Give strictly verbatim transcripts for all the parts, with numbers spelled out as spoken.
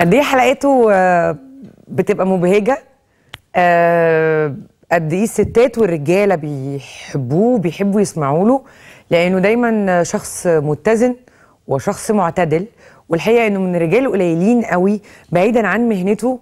قد ايه حلقاته بتبقى مبهجه، قد ايه الستات والرجاله بيحبوه بيحبوا يسمعوا له، لانه دايما شخص متزن وشخص معتدل، والحقيقه انه من الرجال القليلين قوي بعيدا عن مهنته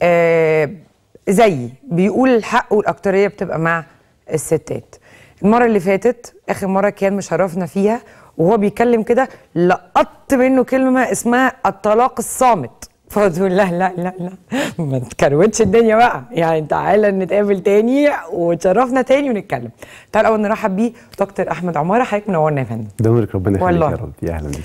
زي بيقول الحق، والاكتريه بتبقى مع الستات. المره اللي فاتت اخر مره كان مشرفنا فيها وهو بيتكلم كده لقطت منه كلمه اسمها الطلاق الصامت، فتقول لا لا لا لا ما تكروتش الدنيا بقى، يعني تعالى نتقابل تاني وتشرفنا تاني ونتكلم. تعال اول نرحب بيه دكتور احمد عماره. حضرتك منورنا يا فندم. ده نورك، ربنا يخليك يا رب. يا اهلا بيك.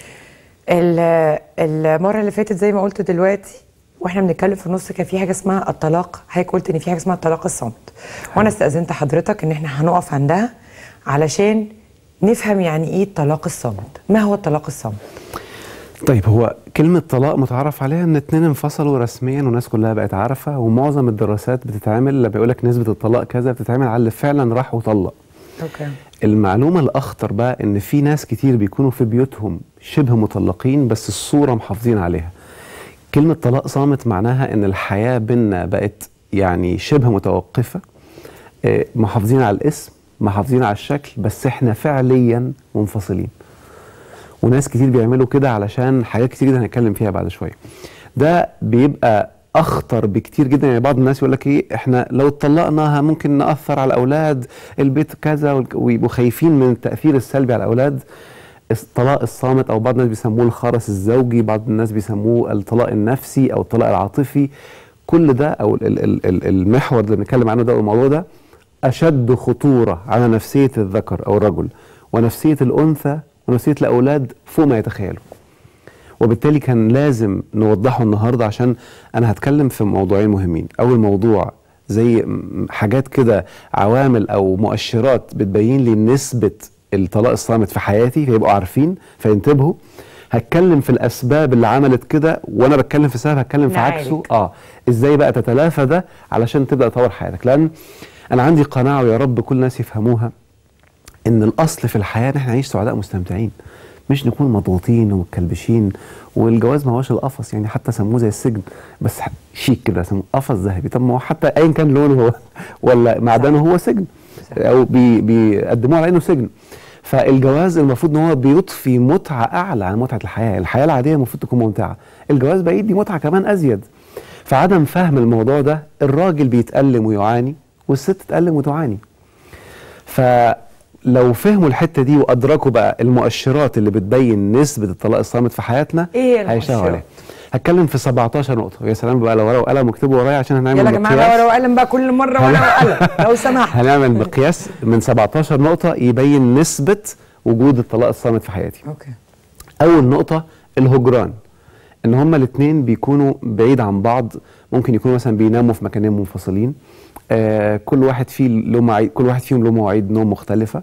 المره اللي فاتت زي ما قلت دلوقتي واحنا بنتكلم في النص كان في حاجه اسمها الطلاق، حضرتك قلت ان في حاجه اسمها الطلاق الصامت، وانا استاذنت حضرتك ان احنا هنقف عندها علشان نفهم يعني ايه الطلاق الصامت. ما هو الطلاق الصامت؟ طيب، هو كلمة طلاق متعارف عليها ان اتنين انفصلوا رسميا والناس كلها بقت عارفة، ومعظم الدراسات بتتعمل لما بيقول لك نسبة الطلاق كذا بتتعمل على اللي فعلا راح وطلق. اوكي. المعلومة الأخطر بقى ان في ناس كتير بيكونوا في بيوتهم شبه مطلقين بس الصورة محافظين عليها. كلمة طلاق صامت معناها ان الحياة بينا بقت يعني شبه متوقفة، محافظين على الاسم محافظين على الشكل بس احنا فعليا منفصلين. وناس كتير بيعملوا كده علشان حاجات كتير جدا هنتكلم فيها بعد شويه. ده بيبقى اخطر بكتير جدا. يعني بعض الناس يقول لك ايه، احنا لو اتطلقنا ممكن ناثر على الاولاد، البيت كذا، ويبقوا خايفين من التاثير السلبي على الاولاد. الطلاق الصامت او بعض الناس بيسموه الخرس الزوجي، بعض الناس بيسموه الطلاق النفسي او الطلاق العاطفي. كل ده او المحور اللي بنتكلم عنه ده والموضوع ده اشد خطوره على نفسيه الذكر او الرجل ونفسيه الانثى ونفسيه الاولاد فوق ما يتخيلوا. وبالتالي كان لازم نوضحه النهارده عشان انا هتكلم في موضوعين مهمين. اول موضوع زي حاجات كده، عوامل او مؤشرات بتبين لي نسبه الطلاق الصامت في حياتي فيبقوا عارفين فينتبهوا. هتكلم في الاسباب اللي عملت كده، وانا بتكلم في سبب هتكلم في عكسه. اه ازاي بقى تتلافى ده علشان تبدا تطور حياتك. لان انا عندي قناعه ويا رب كل الناس يفهموها، ان الاصل في الحياه ان احنا نعيش سعداء مستمتعين، مش نكون مضغوطين ومتكلبشين. والجواز ما هوش القفص، يعني حتى سموه زي السجن بس شيك كده، سموه قفص ذهبي. طب ما هو حتى ايا كان لونه هو ولا معدنه هو سجن، او بي بيقدموه على انه سجن. فالجواز المفروض ان هو بيضفي متعه اعلى عن متعه الحياه. الحياه العاديه المفروض تكون ممتعه، الجواز بقى يدي متعه كمان ازيد. فعدم فهم الموضوع ده، الراجل بيتألم ويعاني والست تتألم وتعاني. فلو فهموا الحته دي وادركوا بقى المؤشرات اللي بتبين نسبه الطلاق الصامت في حياتنا، ايه هيشتغلوا عليها. هتكلم في سبعتاشر نقطه. يا سلام بقى لو ورقه وقلم واكتبوا ورايا عشان هنعمل يلا يا جماعه ورقه وقلم بقى كل مره ورقه وقلم لو سمحت. هنعمل مقياس من سبعتاشر نقطه يبين نسبه وجود الطلاق الصامت في حياتي. اوكي. اول نقطه الهجران، ان هما الاثنين بيكونوا بعيد عن بعض. ممكن يكونوا مثلا بيناموا في مكانين منفصلين، آه كل واحد فيه له مواعيد، كل واحد فيهم له مواعيد نوم مختلفه.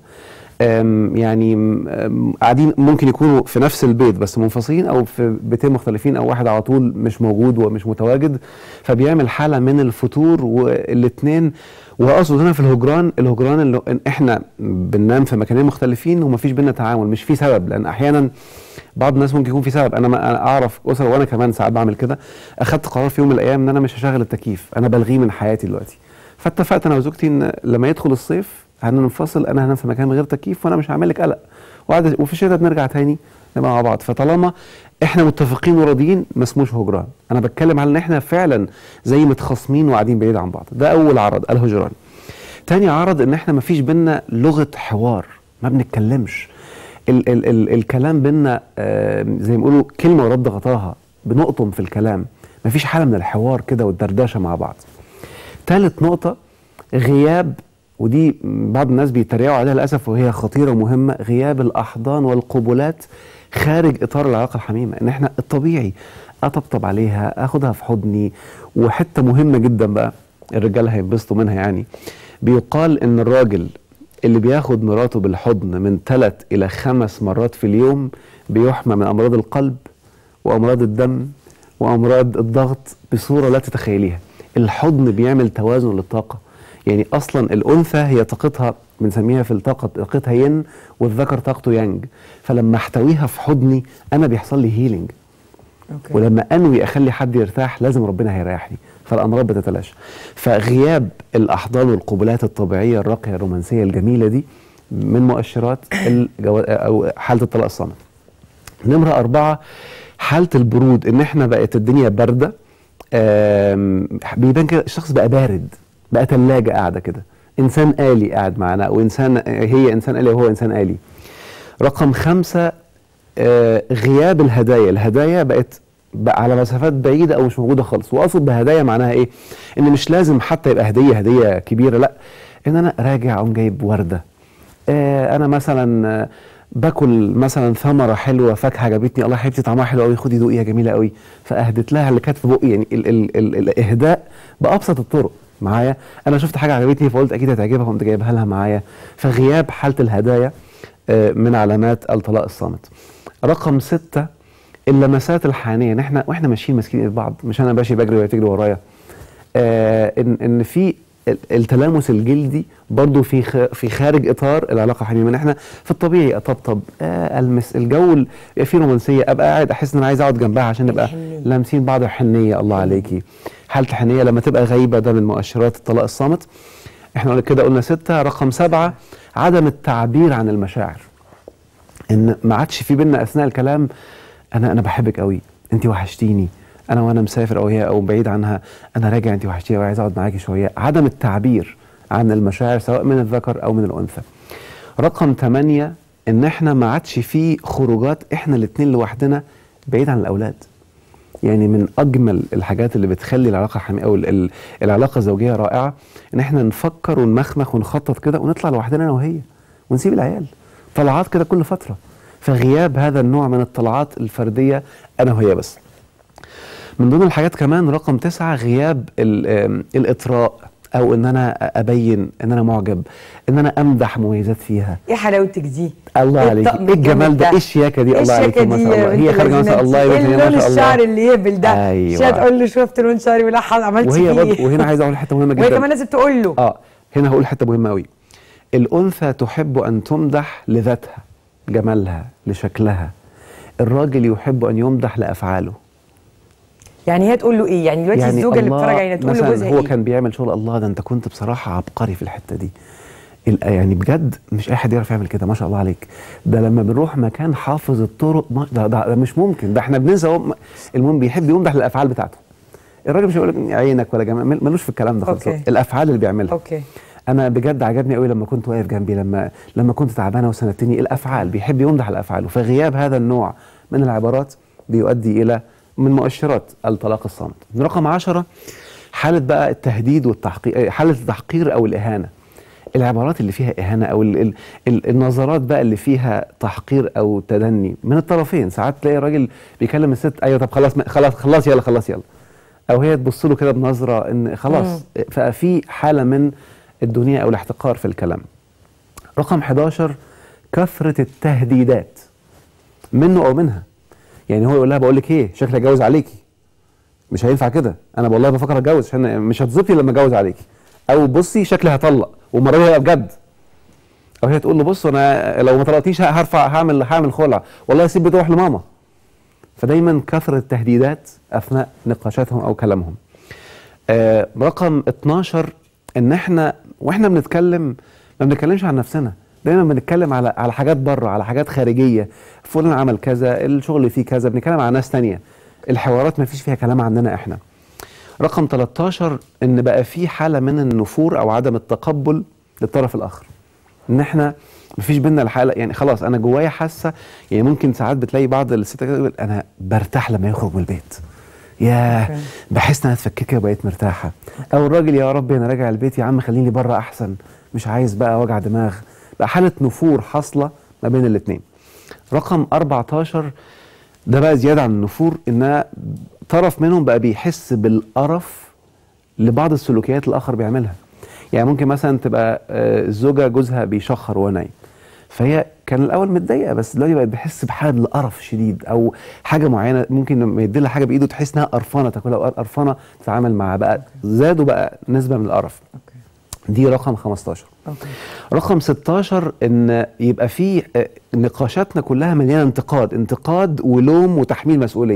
يعني قاعدين ممكن يكونوا في نفس البيت بس منفصلين، او في بيتين مختلفين، او واحد على طول مش موجود ومش متواجد، فبيعمل حاله من الفتور. والاثنين واقصد هنا في الهجران، الهجران اللي احنا بننام في مكانين مختلفين ومفيش بينا تعامل، مش في سبب. لان احيانا بعض الناس ممكن يكون في سبب. انا ما اعرف اسر، وانا كمان ساعات بعمل كده، اخدت قرار في يوم من الايام ان انا مش هشغل التكييف، انا بلغيه من حياتي دلوقتي. فاتفقت انا وزوجتي ان لما يدخل الصيف هننفصل، انا هنام في مكان من غير تكييف وانا مش هعمل لك قلق، وفي الشتاء بنرجع تاني نبقى مع بعض. فطالما احنا متفقين وراضيين ما اسموش هجران. انا بتكلم على ان احنا فعلا زي متخاصمين وقاعدين بعيد عن بعض. ده اول عرض، الهجران. تاني عرض ان احنا ما فيش بينا لغه حوار، ما بنتكلمش. ال ال ال الكلام بينا آه زي ما بيقولوا كلمه ورد غطاها، بنقطم في الكلام، ما فيش حاله من الحوار كده والدردشه مع بعض. ثالث نقطه غياب، ودي بعض الناس بيتريقوا عليها للاسف وهي خطيره ومهمه، غياب الاحضان والقبلات خارج اطار العلاقه الحميمه. ان احنا الطبيعي اطبطب عليها، اخدها في حضني. وحته مهمه جدا بقى الرجال هينبسطوا منها، يعني بيقال ان الراجل اللي بياخد مراته بالحضن من ثلاث الى خمس مرات في اليوم بيحمى من امراض القلب وامراض الدم وامراض الضغط بصوره لا تتخيليها. الحضن بيعمل توازن للطاقه. يعني اصلا الانثى هي طاقتها بنسميها في الطاقه طاقتها ين، والذكر طاقته يانج. فلما احتويها في حضني انا بيحصل لي هيلينج. أوكي. ولما انوي اخلي حد يرتاح لازم ربنا هيريحني، فالامراض بتتلاشى. فغياب الاحضان والقبلات الطبيعيه الراقيه الرومانسيه الجميله دي من مؤشرات الجو... او حاله الطلاق الصامت. نمره أربعة، حاله البرود، ان احنا بقت الدنيا بارده، بيبان كده الشخص بقى بارد، بقى ثلاجه قاعده كده، انسان آلي قاعد معانا، او انسان هي انسان آلي وهو انسان آلي. رقم خمسة، آه غياب الهدايا. الهدايا بقت بقى على مسافات بعيده او مش موجوده خالص. واقصد بهدايا معناها ايه؟ ان مش لازم حتى يبقى هديه هديه كبيره، لا، ان انا راجع اقوم جايب ورده، آه انا مثلا آه باكل مثلا ثمره حلوه، فاكهه عجبتني، الله حبيبتي طعمها حلو قوي، خدي دوقيها جميله قوي، فاهدت لها اللي كانت في بقي. يعني ال ال ال الاهداء بابسط الطرق معايا. انا شفت حاجه عجبتني فقلت اكيد هتعجبها، فقمت جايبها لها معايا. فغياب حاله الهدايا آه من علامات الطلاق الصامت. رقم ستة، اللمسات الحانيه. ان احنا واحنا ماشيين ماسكين ايد بعض، مش انا ماشي بجري وهي تجري ورايا، آه ان ان في التلامس الجلدي برضو في في خارج اطار العلاقه الحميمه. ان احنا في الطبيعي اطبطب، آه المس، الجو يبقى فيه رومانسيه، ابقى قاعد احس ان انا عايز اقعد جنبها عشان نبقى لامسين بعض. حنيه، الله عليكي. حاله الحنيه لما تبقى غايبه ده من مؤشرات الطلاق الصامت. احنا كده قلنا ستة. رقم سبعة، عدم التعبير عن المشاعر. ان ما عادش في بينا اثناء الكلام انا انا بحبك قوي، انت وحشتيني، انا وانا مسافر او هي او بعيد عنها انا راجع انت وحشتيني وعايز اقعد معاكي شويه. عدم التعبير عن المشاعر سواء من الذكر او من الانثى. رقم ثمانية، ان احنا ما عادش في خروجات احنا الاثنين لوحدنا بعيد عن الاولاد. يعني من اجمل الحاجات اللي بتخلي العلاقه الحميمه او العلاقه الزوجيه رائعه ان احنا نفكر ونمخمخ ونخطط كده ونطلع لوحدنا انا وهي ونسيب العيال طلعات كده كل فتره. فغياب هذا النوع من الطلعات الفرديه انا وهي بس. من ضمن الحاجات كمان رقم تسعة، غياب الاطراء، او ان انا ابين ان انا معجب، ان انا امدح مميزات فيها. ايه حلاوتك دي، الله عليك، ايه الجمال ده، ايه الشياكه دي، الله عليك ما شاء الله، هي خارجه ما شاء الله، ايه لون الشعر اللي يهبل ده. أيوة. مش هتقول له شفت لون شعري ولا عملت فيه. وهي وهنا عايز اقول حته مهمه جدا، وهي كمان لازم تقول له. اه هنا هقول حته مهمه قوي. الانثى تحب ان تمدح لذاتها، جمالها، لشكلها. الراجل يحب ان يمدح لافعاله. يعني هي تقول له ايه؟ يعني دلوقتي يعني الزوجه اللي بتتفرج علينا تقول لجوزها ايه؟ هو كان بيعمل شغل، الله ده انت كنت بصراحه عبقري في الحته دي. يعني بجد مش اي حد يعرف يعمل كده، ما شاء الله عليك. ده لما بنروح مكان حافظ الطرق ده, ده, ده مش ممكن، ده احنا بننسى. المهم بيحب يمدح للافعال بتاعته. الراجل مش هيقول لك عينك ولا جمال، ملوش في الكلام ده خالص. الافعال اللي بيعملها. اوكي. انا بجد عجبني قوي لما كنت واقف جنبي، لما لما كنت تعبانه وسندتني. الافعال بيحب يمدح الافعال. فغياب هذا النوع من العبارات بيؤدي الى من مؤشرات الطلاق الصامت. رقم عشرة، حالة بقى التهديد والتحقير، حالة التحقير أو الإهانة. العبارات اللي فيها إهانة أو ال ال ال النظرات بقى اللي فيها تحقير أو تدني من الطرفين. ساعات تلاقي الراجل بيكلم الست، أيوة طب خلاص خلاص خلاص يلا خلاص يلا، أو هي تبص له كده بنظرة إن خلاص. ففي حالة من الدنيا أو الاحتقار في الكلام. رقم حداشر، كثرة التهديدات منه أو منها. يعني هو يقول لها بقول لك ايه، شكلي اتجوز عليكي، مش هينفع كده، انا والله بفكر اتجوز عشان مش هتظبطي لما اتجوز عليكي، او بصي شكلي هطلق والمره دي هيبقى بجد، او هي تقول له بص انا لو ما طلقتيش هرفع هعمل هعمل خلع، والله سيب بتروح لماما. فدايما كثره التهديدات اثناء نقاشاتهم او كلامهم. آه رقم اتناشر، ان احنا واحنا بنتكلم ما بنتكلمش عن نفسنا، دايما بنتكلم على على حاجات بره، على حاجات خارجيه، فلان عمل كذا، الشغل فيه كذا، بنتكلم عن ناس تانية. الحوارات ما فيش فيها كلام عننا احنا. رقم تلتاشر، ان بقى في حاله من النفور او عدم التقبل للطرف الاخر. ان احنا ما فيش بينا الحاله، يعني خلاص انا جوايا حاسه. يعني ممكن ساعات بتلاقي بعض الستات تقول انا برتاح لما يخرج من البيت، ياه بحس انها اتفككه وبقيت مرتاحه. او الراجل يا ربي انا راجع البيت يا عم خليني بره احسن، مش عايز بقى وجع دماغ. بقى حاله نفور حاصله ما بين الاثنين. رقم أربعتاشر، ده بقى زياده عن النفور، ان طرف منهم بقى بيحس بالقرف لبعض السلوكيات الاخر بيعملها. يعني ممكن مثلا تبقى الزوجه جوزها بيشخر وهو نايم، فهي كان الاول متضايقه بس دلوقتي بقت بتحس بحاله القرف شديد، او حاجه معينه ممكن لما يدي لها حاجه بايده تحس انها قرفانه تاكلها، او قرفانه تتعامل معاها، بقى زادوا بقى نسبه من القرف. دي رقم خمستاشر. أوكي. رقم ستاشر، ان يبقى في نقاشاتنا كلها مليانه انتقاد، انتقاد ولوم وتحميل مسؤوليه.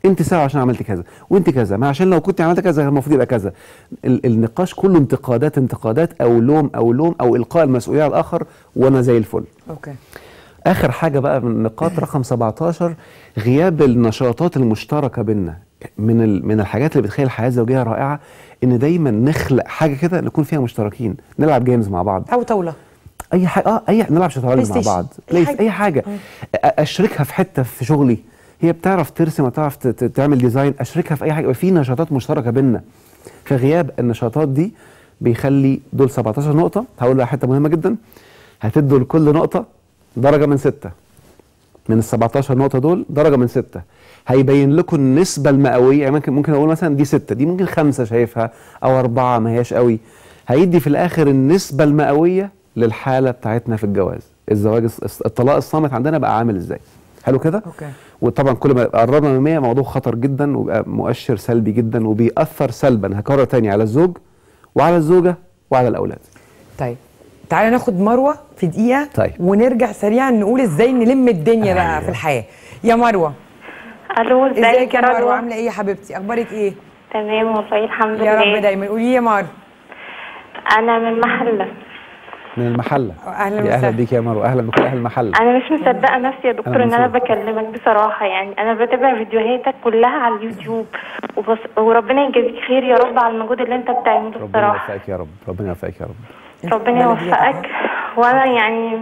انت سوا عشان عملت كذا وانت كذا، ما عشان لو كنت عملت كذا المفروض يبقى كذا. ال النقاش كله انتقادات انتقادات او لوم او لوم او القاء المسؤوليه على الاخر وانا زي الفل. اوكي. اخر حاجه بقى من النقاط رقم سبعتاشر، غياب النشاطات المشتركه بينا. من من الحاجات اللي بتخلي الحياه الزوجيه رائعه ان دايما نخلق حاجه كده نكون فيها مشتركين، نلعب جيمز مع بعض او طاوله، اي حاجه، اه اي نلعب شطرنج مع بعض، اي حاجه, أي حاجة. اشركها في حته في شغلي، هي بتعرف ترسم وتعرف تعمل ديزاين، اشركها في اي حاجه، في نشاطات مشتركه بينا. فغياب النشاطات دي بيخلي دول سبعتاشر نقطه. هقول لها حته مهمه جدا، هتدوا لكل نقطه درجه من سته. من ال سبعتاشر نقطه دول درجه من سته، هيبين لكم النسبه المئويه. يعني ممكن ممكن اقول مثلا دي سته، دي ممكن خمسه شايفها او اربعه ما هياش قوي. هيدي في الاخر النسبه المئويه للحاله بتاعتنا في الجواز. الزواج الطلاق الصامت عندنا بقى عامل ازاي؟ حلو كده؟ اوكي. وطبعا كل ما قربنا من مية موضوع خطر جدا وبقى مؤشر سلبي جدا وبيأثر سلبا، هكرر تاني، على الزوج وعلى الزوجه وعلى الاولاد. طيب تعالى ناخد مروه في دقيقه. طيب. ونرجع سريعا نقول ازاي نلم الدنيا أيوة. بقى في الحياه. يا مروه. الو، ازيك يا مروه؟ رضوى؟ عامله ايه يا حبيبتي؟ اخبارك ايه؟ تمام والله الحمد لله. يا رب دايما. قولي يا مروه. انا من محله. من المحله. اهلا وسهلا. اهلا وسهلا بيك يا مروه، اهلا بكل اهل المحله. انا مش مصدقه نفسي يا دكتور ان انا مصدق. بكلمك بصراحه. يعني انا بتابع فيديوهاتك كلها على اليوتيوب وبص... وربنا يجازيك خير يا رب على المجهود اللي انت بتعمله ربنا بصراحه. يوفقك يا رب، ربنا يوفقك يا رب. ربنا يوفقك. وانا يعني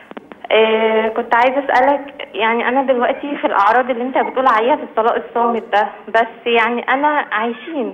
آه كنت عايزه اسالك، يعني انا دلوقتي في الاعراض اللي انت بتقول عليها في الطلاق الصامت ده، بس يعني انا عايشين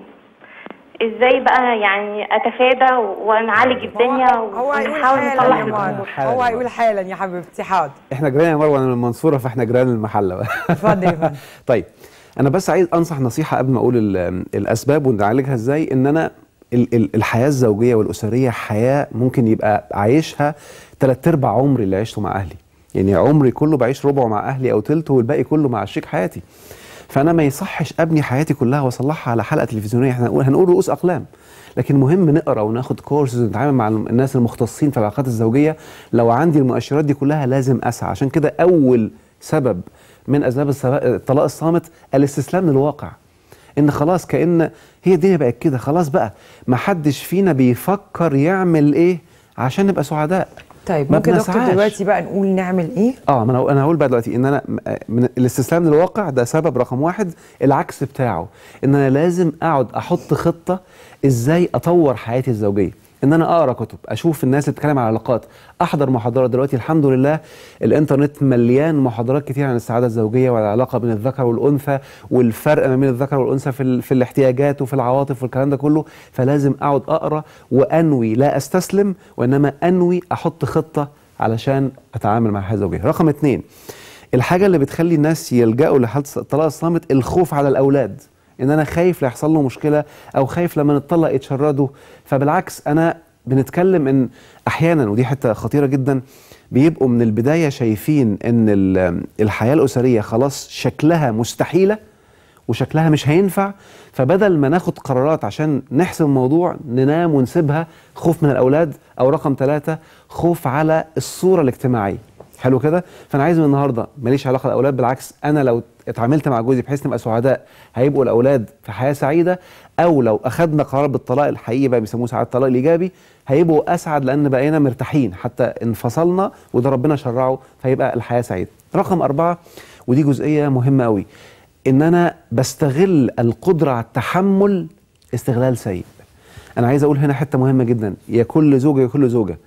ازاي بقى يعني اتفادى ونعالج الدنيا ونحاول نصلح الامور؟ هو هيقول حالا يا حبيبتي. حاضر. احنا جيران يا مروه، انا من المنصوره فاحنا جيران المحله بقى. اتفضل يا فندم. طيب انا بس عايز انصح نصيحه قبل ما اقول الاسباب ونعالجها ازاي. ان انا الحياه الزوجيه والاسريه حياه ممكن يبقى عايشها ثلاث ارباع عمري اللي عشته مع اهلي. يعني عمري كله بعيش ربعه مع اهلي او ثلثه والباقي كله مع شريك حياتي. فانا ما يصحش ابني حياتي كلها واصلحها على حلقه تلفزيونيه. احنا هنقول هنقول رؤوس اقلام، لكن مهم نقرا وناخد كورسز ونتعامل مع الناس المختصين في العلاقات الزوجيه. لو عندي المؤشرات دي كلها لازم اسعى. عشان كده اول سبب من اسباب الطلاق الصامت الاستسلام للواقع. ان خلاص كأن هي الدنيا بقت كده، خلاص بقى ما حدش فينا بيفكر يعمل ايه عشان نبقى سعداء. طيب ممكن دكتور دلوقتي بقى نقول نعمل ايه؟ اه ما انا انا هقول بقى دلوقتي ان انا من الاستسلام للواقع ده سبب رقم واحد. العكس بتاعه ان انا لازم اقعد احط خطه ازاي اطور حياتي الزوجيه. ان انا اقرا كتب، اشوف الناس اللي بتتكلم على العلاقات، احضر محاضرات. دلوقتي الحمد لله الانترنت مليان محاضرات كتير عن السعاده الزوجيه والعلاقه بين الذكر والانثى والفرق ما بين الذكر والانثى في في الاحتياجات وفي العواطف والكلام ده كله. فلازم اقعد اقرا وانوي لا استسلم، وانما انوي احط خطه علشان اتعامل مع الحياه الزوجيه. رقم اتنين، الحاجه اللي بتخلي الناس يلجأوا لحاله الطلاق الصامت الخوف على الاولاد. ان انا خايف لا يحصل له مشكله او خايف لما نتطلق يتشردوا. فبالعكس انا بنتكلم ان احيانا، ودي حته خطيره جدا، بيبقوا من البدايه شايفين ان الحياه الاسريه خلاص شكلها مستحيله وشكلها مش هينفع. فبدل ما ناخد قرارات عشان نحسم الموضوع ننام ونسيبها، خوف من الاولاد. او رقم ثلاثة، خوف على الصوره الاجتماعيه. حلو كده؟ فانا عايز من النهارده ماليش علاقه بالاولاد، بالعكس انا لو اتعاملت مع جوزي بحيث نبقى سعداء هيبقوا الاولاد في حياه سعيده. او لو اخذنا قرار بالطلاق الحقيقي بقى بيسموه ساعات الطلاق الايجابي، هيبقوا اسعد لان بقينا مرتاحين حتى انفصلنا وده ربنا شرعه، فيبقى الحياه سعيده. رقم أربعة، ودي جزئيه مهمه قوي، ان انا بستغل القدره على التحمل استغلال سيء. انا عايز اقول هنا حته مهمه جدا، يا كل زوجه يا كل زوجه،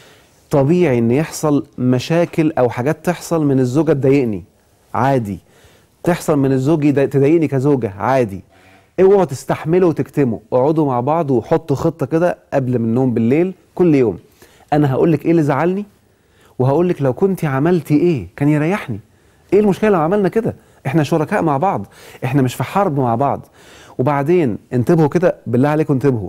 طبيعي ان يحصل مشاكل او حاجات تحصل من الزوجه تضايقني، عادي. تحصل من الزوج تضايقني كزوجه، عادي. اوعوا تستحملوا وتكتموا، اقعدوا مع بعض وحطوا خطه كده قبل من النوم بالليل كل يوم. انا هقول لك ايه اللي زعلني، وهقول لك لو كنت عملتي ايه كان يريحني. ايه المشكله لو عملنا كده؟ احنا شركاء مع بعض، احنا مش في حرب مع بعض. وبعدين انتبهوا كده بالله عليكم، انتبهوا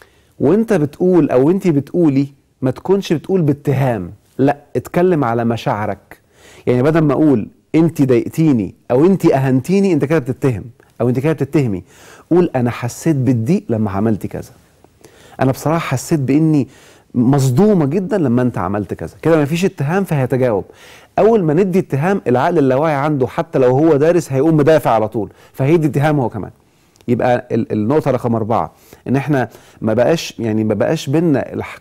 وانت بتقول او انت بتقولي ما تكونش بتقول باتهام، لا اتكلم على مشاعرك. يعني بدل ما اقول انت ضايقتيني او انت اهنتيني، انت كده بتتهم او انت كده بتتهمي. قول انا حسيت بالضيق لما عملتي كذا، انا بصراحه حسيت باني مصدومه جدا لما انت عملت كذا كده، ما فيش اتهام فهيتجاوب. اول ما ندي اتهام العقل اللاواعي عنده حتى لو هو دارس هيقوم مدافع على طول، فهيدي اتهام هو كمان. يبقى النقطه رقم أربعة ان احنا ما بقاش يعني ما بقاش بينا الح...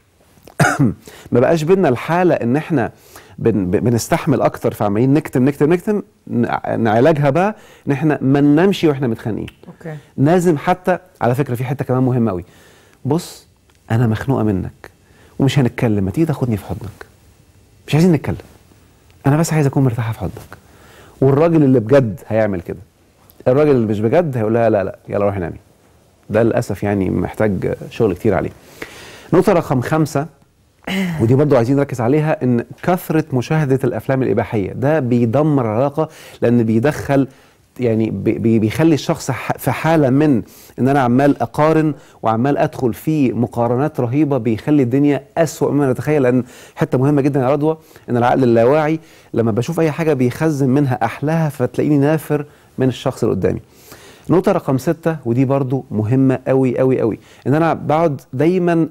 ما بقاش بينا الحاله ان احنا بن... بنستحمل اكتر، فعمالين نكتم نكتم نكتم. نعالجها بقى ان احنا ما ننامش واحنا متخانقين. اوكي. لازم حتى على فكره في حته كمان مهمه قوي. بص انا مخنوقه منك ومش هنتكلم، ما تيجي تاخدني في حضنك. مش عايزين نتكلم، انا بس عايز اكون مرتاحه في حضنك. والراجل اللي بجد هيعمل كده. الراجل اللي مش بجد هيقول لها لا لا يلا روحي نامي. ده للاسف يعني محتاج شغل كتير عليه. نقطه رقم خمسة ودي برضو عايزين نركز عليها، ان كثره مشاهده الافلام الاباحيه ده بيدمر العلاقه، لان بيدخل يعني بي بيخلي الشخص في حاله من ان انا عمال اقارن وعمال ادخل في مقارنات رهيبه، بيخلي الدنيا اسوأ مما نتخيل. لان حته مهمه جدا يا رضوى ان العقل اللاواعي لما بشوف اي حاجه بيخزن منها احلاها، فتلاقيني نافر من الشخص اللي قدامي. نقطة رقم ستة ودي برضو مهمة قوي قوي قوي، ان انا بقعد دايما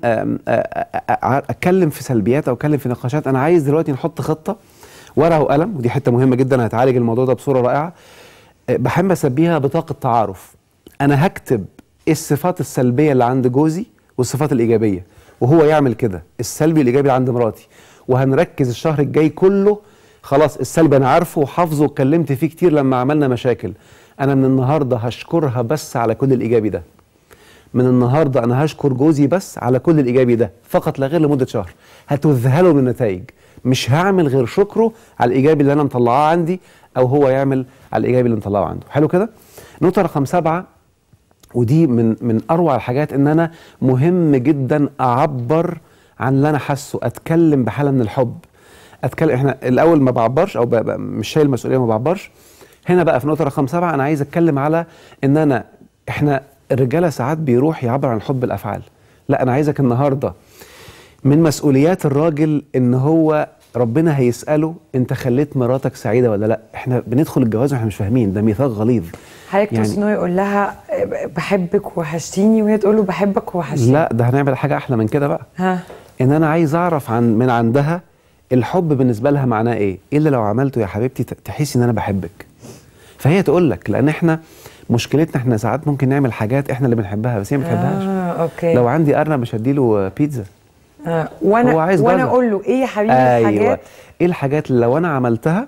اتكلم في سلبيات او اتكلم في نقاشات. انا عايز دلوقتي نحط خطة ورقة وقلم، ودي حتة مهمة جدا هتعالج الموضوع ده بصورة رائعة. بحب اسميها بطاقة تعارف. انا هكتب الصفات السلبية اللي عند جوزي والصفات الايجابية، وهو يعمل كده السلبي والايجابي اللي عند مراتي، وهنركز الشهر الجاي كله. خلاص السلبي انا عارفه وحافظه واتكلمت فيه كتير لما عملنا مشاكل. انا من النهارده هشكرها بس على كل الايجابي ده. من النهارده انا هشكر جوزي بس على كل الايجابي ده فقط لا غير لمده شهر. هتذهلوا من النتائج. مش هعمل غير شكره على الايجابي اللي انا مطلعاه عندي، او هو يعمل على الايجابي اللي مطلعه عنده. حلو كده؟ نقطه رقم سبعة ودي من من اروع الحاجات، ان انا مهم جدا اعبر عن اللي انا حاسه، اتكلم بحاله من الحب. اتكلم احنا الاول ما بعبرش او مش شايل المسؤوليه ما بعبرش. هنا بقى في نقطه رقم سبعة انا عايز اتكلم على ان انا احنا الرجاله ساعات بيروح يعبر عن الحب الافعال. لا انا عايزك النهارده من مسؤوليات الراجل ان هو ربنا هيساله انت خليت مراتك سعيده ولا لا. احنا بندخل الجواز واحنا مش فاهمين، ده ميثاق غليظ. حضرتك يعني تقصد انه يقول لها بحبك وحشتيني وهي تقول له بحبك وحشتيني؟ لا ده هنعمل حاجه احلى من كده بقى. ها ان انا عايز اعرف عن من عندها الحب بالنسبه لها معناه ايه؟ ايه اللي لو عملته يا حبيبتي تحسي ان انا بحبك؟ فهي تقول لك. لان احنا مشكلتنا احنا ساعات ممكن نعمل حاجات احنا اللي بنحبها بس هي ما بتحبهاش. اه اوكي. لو عندي ارنب مش هديله بيتزا. آه. وانا هو عايز وانا جزر. اقول له ايه يا حبيبي أيوة. الحاجات؟ ايه الحاجات اللي لو انا عملتها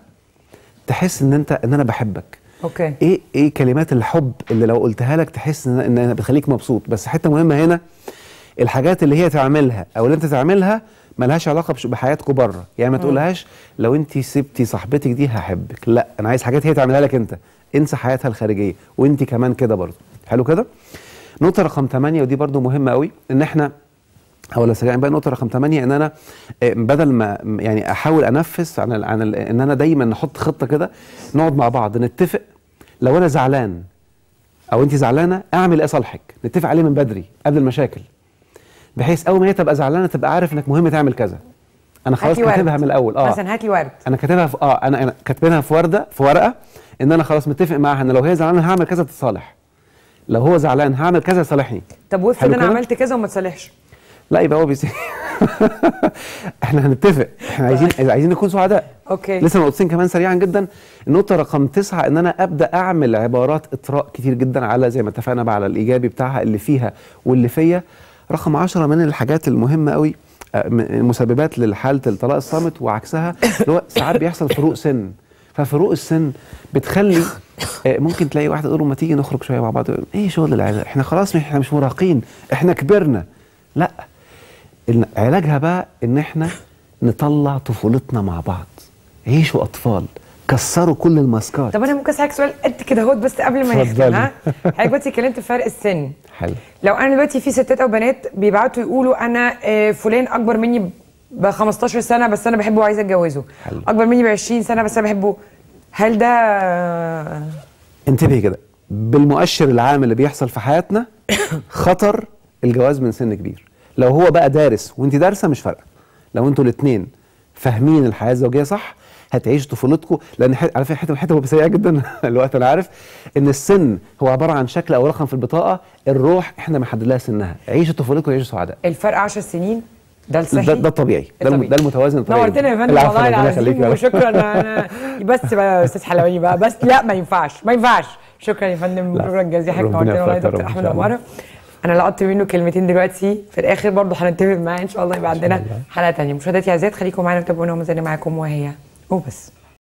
تحس ان انت ان انا بحبك؟ اوكي. ايه ايه كلمات الحب اللي لو قلتها لك تحس ان ان انا بتخليك مبسوط؟ بس حته مهمه هنا، الحاجات اللي هي تعملها او اللي انت تعملها ملهاش علاقه بحياتكم بره. يعني ما تقولهاش لو انت سبتي صاحبتك دي هحبك، لا انا عايز حاجات هي تعملها لك انت. انسى حياتها الخارجيه وانت كمان كده برضه. حلو كده؟ نقطه رقم ثمانية ودي برضه مهمه قوي، ان احنا اولا سريعا بقى نقطه رقم ثمانية ان انا بدل ما يعني احاول انفذ عن ال عن ال ان انا دايما نحط خطه كده، نقعد مع بعض نتفق لو انا زعلان او انت زعلانه اعمل ايه صالحك، نتفق عليه من بدري قبل المشاكل، بحيث اول ما هي تبقى زعلانه تبقى عارف انك مهم تعمل كذا. انا خلاص كاتبها من الاول. اه مثلا هات لي ورد. انا كاتبها في اه انا انا كاتبينها في ورده في ورقه، ان انا خلاص متفق معاها ان لو هي زعلانه هعمل كذا تتصالح، لو هو زعلان هعمل كذا يصالحني. طب وافرض انا عملت كذا وما تصالحش؟ لا يبقى هو بيسي احنا هنتفق، احنا عايزين عايزين نكون سعداء. اوكي. لسه نقطتين كمان سريعا جدا. النقطه رقم تسعة ان انا ابدا اعمل عبارات اطراء كتير جدا على زي ما اتفقنا بقى على الايجابي بتاعها اللي فيها واللي فيا. رقم عشرة من الحاجات المهمه قوي مسببات لحاله الطلاق الصامت وعكسها، اللي هو ساعات بيحصل فروق سن. ففروق السن بتخلي ممكن تلاقي واحده تقول له ما تيجي نخرج شويه مع بعض، ايه شغل العيله، احنا خلاص احنا مش مراهقين احنا كبرنا. لا، علاجها بقى ان احنا نطلع طفولتنا مع بعض، عيشوا اطفال، كسروا كل الماسكات. طب انا ممكن اسالك سؤال قد كده اهوت بس قبل ما نختم. ها حضرتك دلوقتي اتكلمت في فرق السن. حلو. لو انا دلوقتي في ستات او بنات بيبعتوا يقولوا انا فلان اكبر مني ب خمستاشر سنه بس انا بحبه وعايزه اتجوزه، اكبر مني ب عشرين سنه بس انا بحبه، هل ده انتبهي كده بالمؤشر العام اللي بيحصل في حياتنا خطر الجواز من سن كبير. لو هو بقى دارس وانت دارسه مش فارقه، لو انتوا الاثنين فاهمين الحياه الزوجيه صح هتعيشوا طفولتكم. لان على فكره حته حته سريعه جدا الوقت انا عارف ان السن هو عباره عن شكل او رقم في البطاقه، الروح احنا محدد لها سنها. عيشوا طفولتكم وعيشوا سعداء. الفرق عشر سنين ده الصحي، ده, ده الطبيعي، ده, الم... ده المتوازن الطبيعي. نورتنا يا فندم والله العظيم، وشكرا. انا بس بقى يا استاذ حلواني بقى، بس لا ما ينفعش ما ينفعش. شكرا يا فندم، شكرا جزيلا، حضرتك نورتنا والله يا دكتور احمد عماره. انا لقطت منه كلمتين دلوقتي في الاخر، برضه هنتفق معاه ان شاء الله يبقى عندنا حلقه ثانيه. مشاهداتي اعزائي خليكم معانا وتابعونا وما زلنا معاكم وهي وبس.